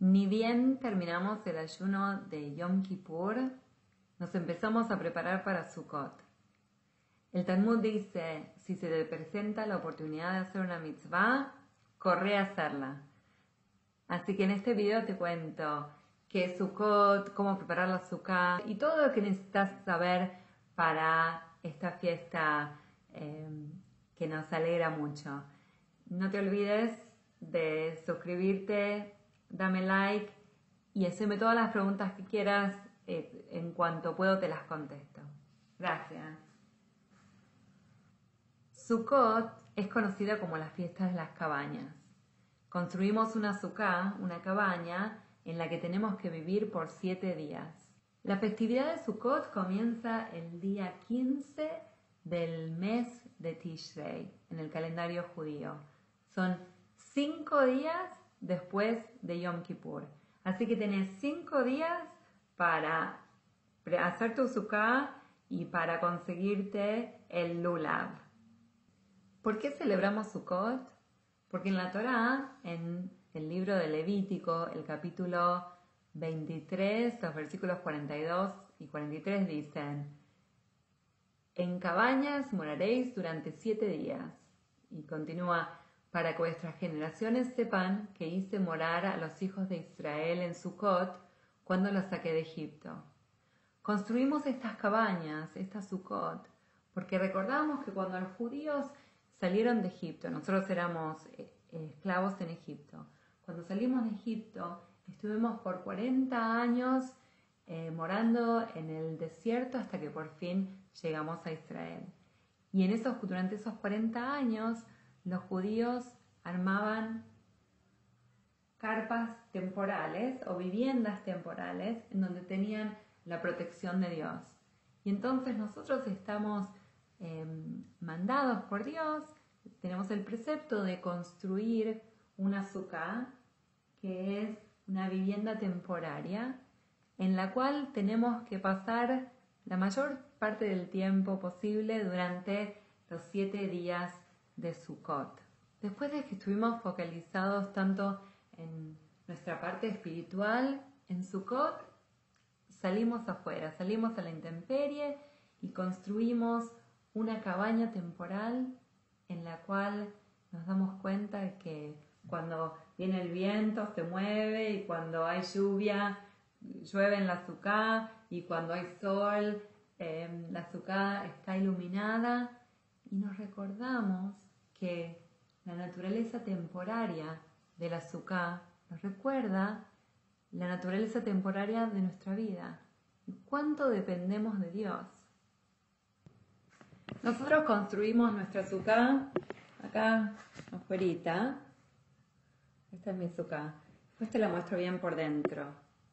Ni bien terminamos el ayuno de Yom Kippur, nos empezamos a preparar para Sukkot. El Talmud dice, si se te presenta la oportunidad de hacer una mitzvah, corre a hacerla. Así que en este video te cuento qué es Sukkot, cómo preparar la Sukkah y todo lo que necesitas saber para esta fiesta que nos alegra mucho. No te olvides de suscribirte, dame like y hacerme todas las preguntas que quieras. En cuanto puedo te las contesto. Gracias. Sukkot es conocida como la fiesta de las cabañas. Construimos una sukkah, una cabaña, en la que tenemos que vivir por 7 días. La festividad de Sukkot comienza el día 15 del mes de Tishrei, en el calendario judío. Son 5 días después de Yom Kippur. Así que tenés 5 días para hacer tu sukkah y para conseguirte el lulav. ¿Por qué celebramos Sukkot? Porque en la Torá, en el libro de Levítico, el capítulo 23, los versículos 42 y 43 dicen: en cabañas moraréis durante 7 días. Y continúa: para que vuestras generaciones sepan que hice morar a los hijos de Israel en Sukkot cuando los saqué de Egipto. Construimos estas cabañas, estas Sukkot, porque recordamos que cuando los judíos salieron de Egipto, nosotros éramos esclavos en Egipto. Cuando salimos de Egipto, estuvimos por 40 años morando en el desierto hasta que por fin llegamos a Israel. Y durante esos 40 años, los judíos armaban carpas temporales o viviendas temporales en donde tenían la protección de Dios. Y entonces nosotros estamos mandados por Dios, tenemos el precepto de construir una sukkah, que es una vivienda temporaria, en la cual tenemos que pasar la mayor parte del tiempo posible durante los 7 días de Sukkot. Después de que estuvimos focalizados tanto en nuestra parte espiritual, en Sukkot, salimos afuera, salimos a la intemperie y construimos una cabaña temporal en la cual nos damos cuenta de que cuando viene el viento se mueve, y cuando hay lluvia llueve en la sukkah, y cuando hay sol la sukkah está iluminada, y nos recordamos que la naturaleza temporaria de la sukkah nos recuerda la naturaleza temporaria de nuestra vida y cuánto dependemos de Dios. Nosotros construimos nuestra sukkah acá afuera. Esta es mi sukkah. Después te la muestro bien por dentro.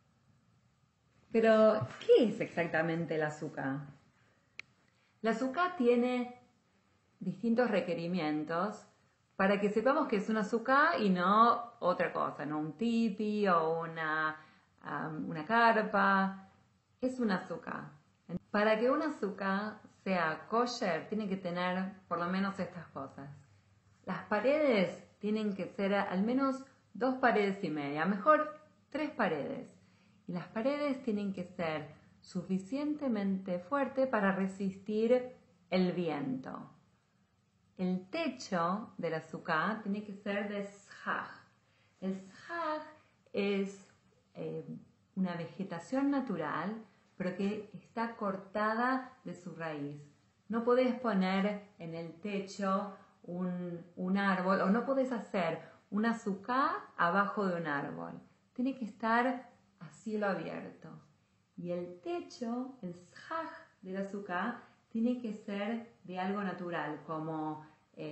Pero, ¿qué es exactamente la sukkah? La sukkah tiene distintos requerimientos para que sepamos que es una sukkah y no otra cosa, no un tipi o una carpa. Es una sukkah. Para que una sukkah sea kosher, tiene que tener por lo menos estas cosas. Las paredes tienen que ser al menos 2 paredes y media, mejor 3 paredes. Y las paredes tienen que ser suficientemente fuertes para resistir el viento. El techo de la sukkah tiene que ser de shaj. El shaj es una vegetación natural, pero que está cortada de su raíz. No podés poner en el techo un árbol, o no podés hacer una sukkah abajo de un árbol. Tiene que estar a cielo abierto. Y el techo, el shaj de la sukkah, tiene que ser de algo natural, como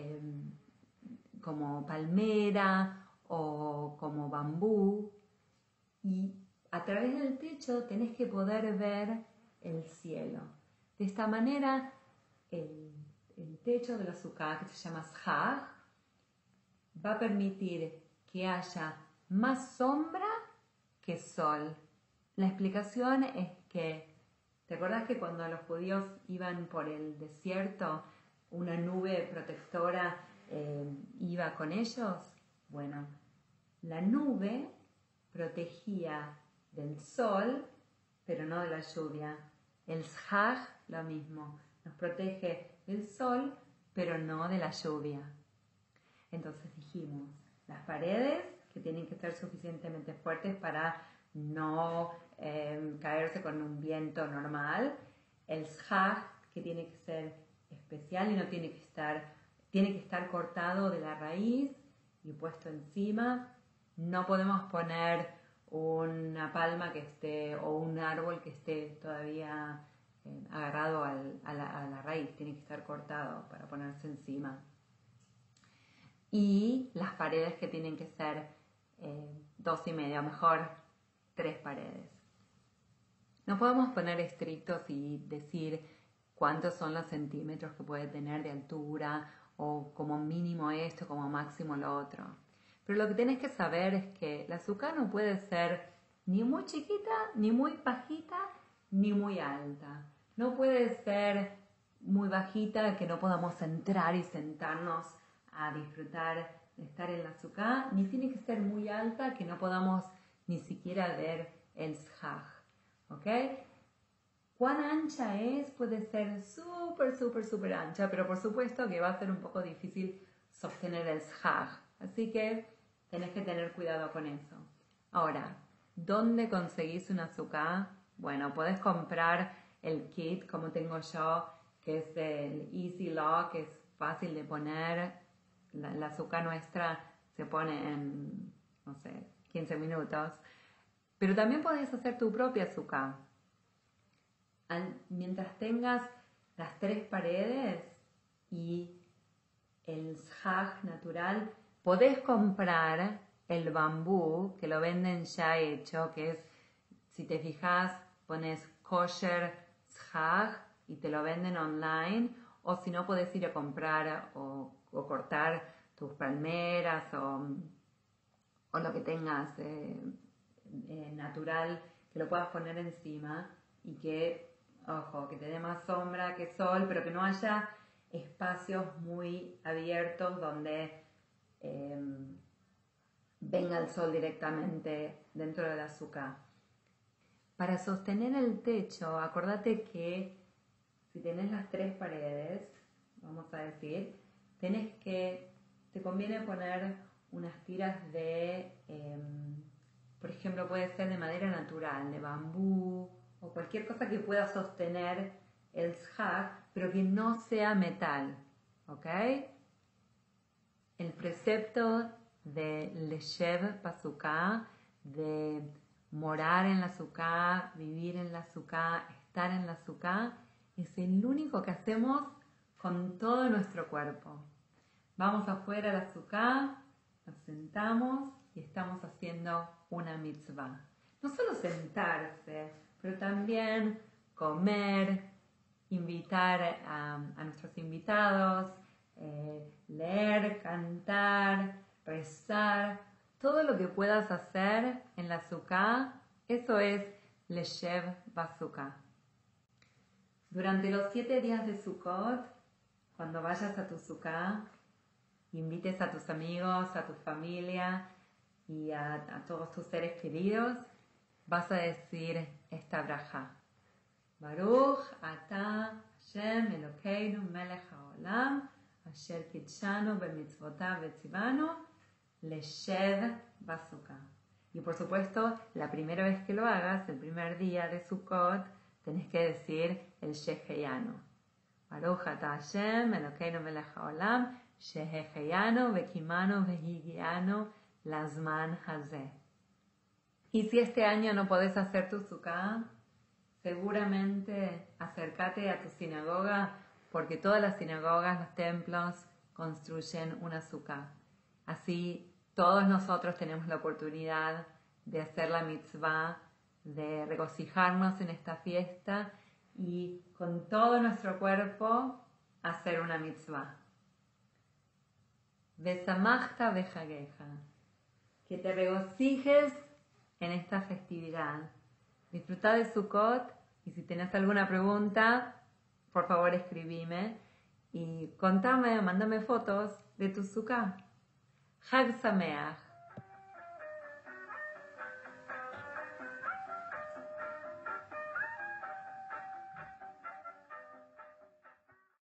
palmera o como bambú. Y a través del techo tenés que poder ver el cielo. De esta manera, el techo de la sukkah, que se llama shaj, va a permitir que haya más sombra que sol. La explicación es que, ¿te acordás que cuando los judíos iban por el desierto, una nube protectora iba con ellos? Bueno, la nube protegía del sol, pero no de la lluvia. El Shag, lo mismo, nos protege del sol, pero no de la lluvia. Entonces dijimos, las paredes que tienen que ser suficientemente fuertes para no caerse con un viento normal, el Shag que tiene que ser especial y no tiene que estar cortado de la raíz y puesto encima. No podemos poner una palma que esté o un árbol que esté todavía agarrado a la raíz, tiene que estar cortado para ponerse encima. Y las paredes que tienen que ser 2,5, mejor 3 paredes. No podemos poner estrictos y decir cuántos son los centímetros que puede tener de altura o como mínimo esto, como máximo lo otro. Pero lo que tenés que saber es que la azúcar no puede ser ni muy chiquita, ni muy bajita, ni muy alta. No puede ser muy bajita que no podamos entrar y sentarnos a disfrutar de estar en la azúcar, ni tiene que ser muy alta que no podamos ni siquiera ver el shag. ¿Ok? ¿Cuán ancha es? Puede ser súper ancha, pero por supuesto que va a ser un poco difícil sostener el shag. Así que tenés que tener cuidado con eso. Ahora, ¿dónde conseguís un azúcar? Bueno, podés comprar el kit como tengo yo, que es el Easy Lock, que es fácil de poner. La azúcar nuestra se pone en, no sé, 15 minutos. Pero también podés hacer tu propia azúcar. Mientras tengas las 3 paredes y el shag natural, podés comprar el bambú, que lo venden ya hecho, que es, si te fijas, pones kosher shag y te lo venden online, o si no, podés ir a comprar o cortar tus palmeras o lo que tengas natural, que lo puedas poner encima y que, ojo, que te dé más sombra que sol, pero que no haya espacios muy abiertos donde venga el sol directamente dentro del azúcar. Para sostener el techo, acordate que si tenés las 3 paredes, vamos a decir, te conviene poner unas tiras de, por ejemplo, puede ser de madera natural, de bambú o cualquier cosa que pueda sostener el shag, pero que no sea metal, ¿ok? El precepto de Leshev Basukah, de morar en la azúcar, vivir en la azúcar, estar en la azúcar, es el único que hacemos con todo nuestro cuerpo. Vamos afuera a la azúcar, nos sentamos y estamos haciendo una mitzvah. No solo sentarse, pero también comer, invitar a nuestros invitados, leer, cantar, rezar, todo lo que puedas hacer en la azúcar, eso es Leshev Basukah. Durante los 7 días de Sukkot, cuando vayas a tu azúcar, invites a tus amigos, a tu familia y a todos tus seres queridos, vas a decir esta braja. Baruch atah Hashem Elokeinu melech haolam asher kitshanu bemitzvotav vetzivanu leshev basukah. Y por supuesto, la primera vez que lo hagas, el primer día de Sukkot, tenés que decir el Sheheyanu. Baruch atah Hashem Elokeinu melech haolam Sheheyanu vekimanu vehigianu lazman hazeh. Y si este año no podés hacer tu Sukkah, seguramente acércate a tu sinagoga, porque todas las sinagogas, los templos, construyen una Sukkah. Así todos nosotros tenemos la oportunidad de hacer la mitzvah, de regocijarnos en esta fiesta y con todo nuestro cuerpo hacer una mitzvah. Besamachta bejageja. Que te regocijes en esta festividad. Disfruta de Sukkot y si tenés alguna pregunta, por favor escribime y contame, mándame fotos de tu Sukkah. Chag Sameach.